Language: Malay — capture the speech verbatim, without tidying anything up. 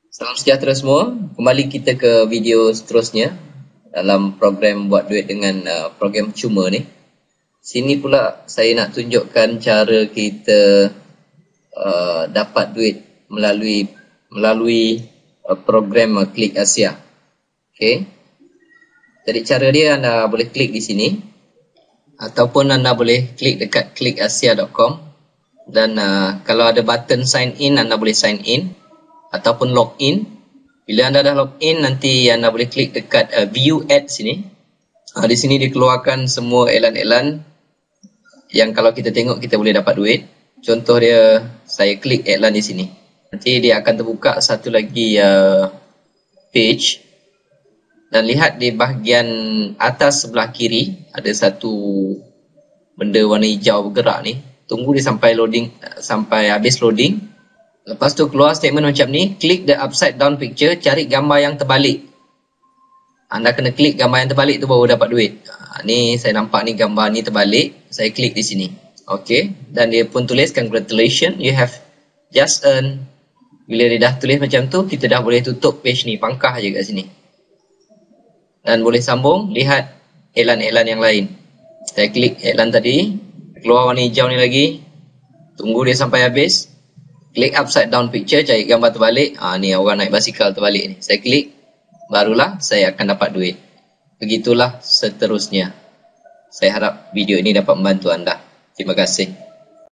Salam sejahtera semua. Kembali kita ke video seterusnya dalam program buat duit dengan uh, program cuma ni. Sini pula saya nak tunjukkan cara kita uh, dapat duit melalui melalui uh, program uh, Klik Asia. Okey. Jadi cara dia, anda boleh klik di sini ataupun anda boleh klik dekat klik asia dot com, dan uh, kalau ada button sign in, anda boleh sign in ataupun login. Bila anda dah login, nanti anda boleh klik dekat uh, view ad sini. Uh, di sini dikeluarkan semua iklan-iklan yang kalau kita tengok kita boleh dapat duit. Contoh dia, saya klik iklan di sini. Nanti dia akan terbuka satu lagi uh, page. Dan lihat di bahagian atas sebelah kiri ada satu benda warna hijau bergerak ni. Tunggu dia sampai loading, sampai habis loading. Lepas tu keluar statement macam ni, klik the upside down picture, cari gambar yang terbalik. Anda kena klik gambar yang terbalik tu baru dapat duit. Ha, ni saya nampak ni gambar ni terbalik, saya klik di sini. Okey, dan dia pun tulis congratulations, you have just earned. Bila dia dah tulis macam tu, kita dah boleh tutup page ni, pangkah je kat sini. Dan boleh sambung, lihat iklan-iklan yang lain. Saya klik iklan tadi, keluar warna hijau ni lagi. Tunggu dia sampai habis. Klik upside down picture, cari gambar terbalik. Ah, ni orang naik basikal terbalik ni. Saya klik, barulah saya akan dapat duit. Begitulah seterusnya. Saya harap video ini dapat membantu anda. Terima kasih.